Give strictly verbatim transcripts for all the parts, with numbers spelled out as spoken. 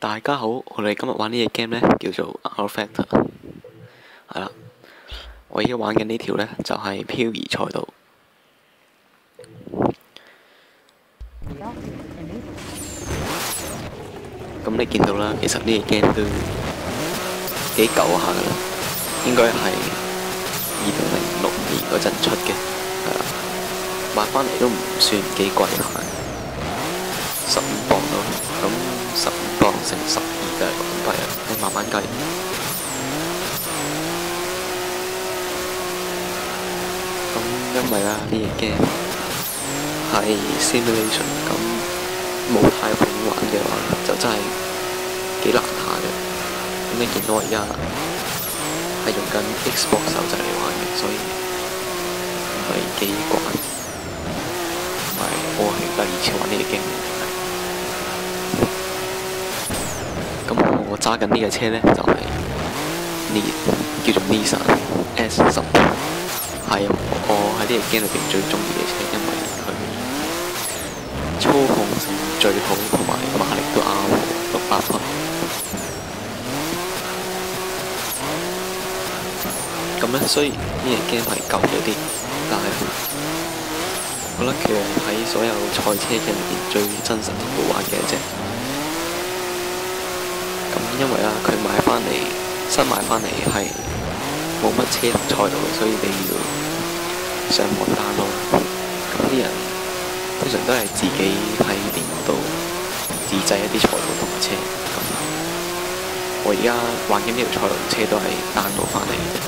大家好，我哋今日玩呢隻 game 呢，叫做 rFactor，係啦。我而家玩緊呢條呢，就係漂移賽道。咁你見到啦，其實呢隻 game 都幾舊下噶啦，應該係二零零六年嗰陣出嘅，係啦。買翻嚟都唔算幾貴下，十五磅咯。咁十五磅乘十二就係港幣啦，你慢慢計。咁因為啦，呢隻 game 係 simulation，咁冇太盤玩嘅話，就真係幾難下嘅。咁你見到我而家係用緊 Xbox 手掣嚟玩嘅，所以唔係幾慣。同埋我係第二次玩呢隻 game。咁我揸緊呢架車呢，就係、是、呢叫做 Nissan S 十，係我喺呢隻 game 裏邊最中意嘅車，因為佢操控性最好，同埋馬力都啱六百匹。咁呢，雖然呢隻 game 係舊咗啲，但係我覺得佢係喺所有賽車嘅裏邊最真實同好玩嘅一隻。咁因為啦，佢買翻嚟新買翻嚟係冇乜車同賽道，所以你要上網 download。咁啲人通常都係自己喺電腦度自製一啲賽道同埋車。咁我而家玩緊呢條賽道車都係 download 翻嚟嘅。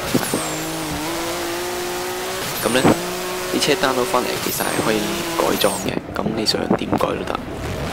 咁呢啲車 download 翻嚟其實係可以改裝嘅，咁你想點改都得。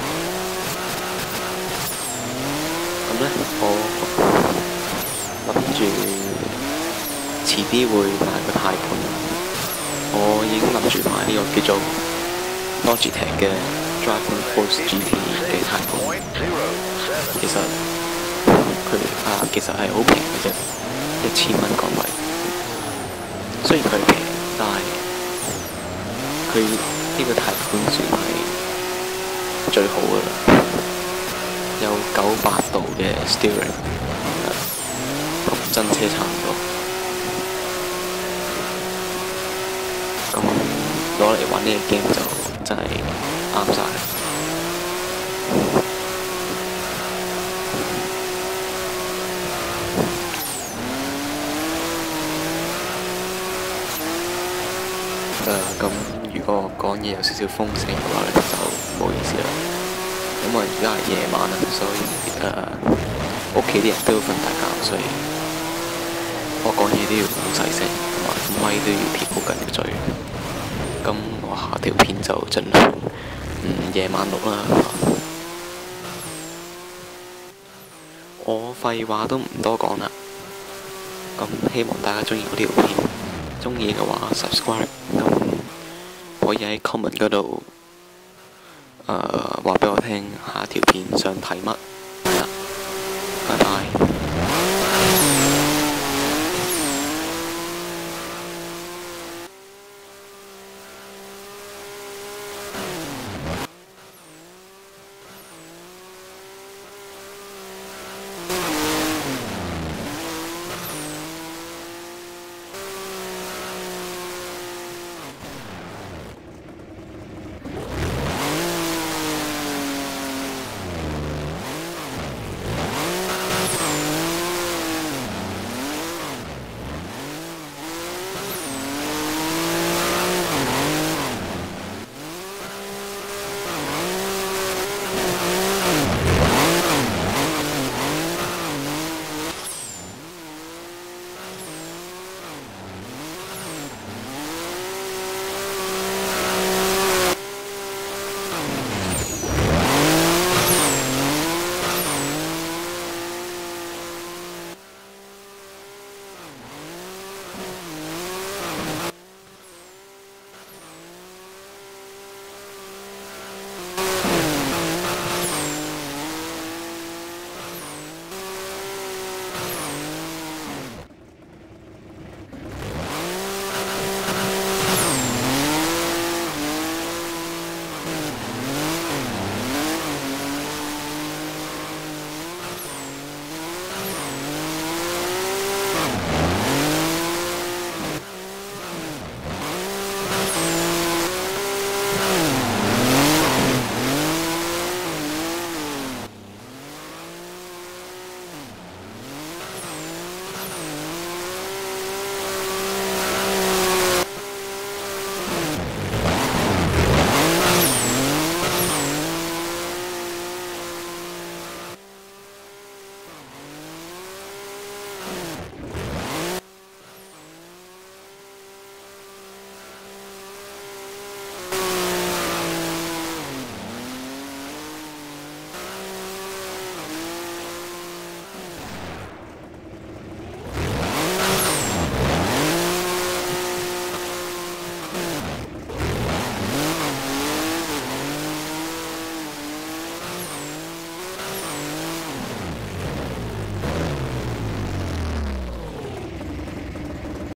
咁呢，我諗住遲啲會買個軚盤。我已經諗住買呢個叫做 Logitech 嘅 Dragon Force G T 嘅軚盤。其實佢啊，其實係好平嘅啫，一千蚊港幣。雖然佢平，但係佢呢個軚盤算係最好噶啦。有九百度嘅 steering， 同真車差唔多。咁攞嚟玩呢個 game 就真係啱晒。誒、呃，咁如果我講嘢有少少風聲嘅話咧，就唔好意思啦。因為而家係夜晚啦，所以誒屋企啲人都要瞓大覺，所以我講嘢都要好細聲，同埋咪都要貼好近個嘴。咁我下條片就盡量嗯夜晚錄啦。我廢話都唔多講啦。咁希望大家中意嗰條片，中意嘅話 subscribe， 咁可以喺 comment 嗰度。誒話俾我聽，下條片想睇乜？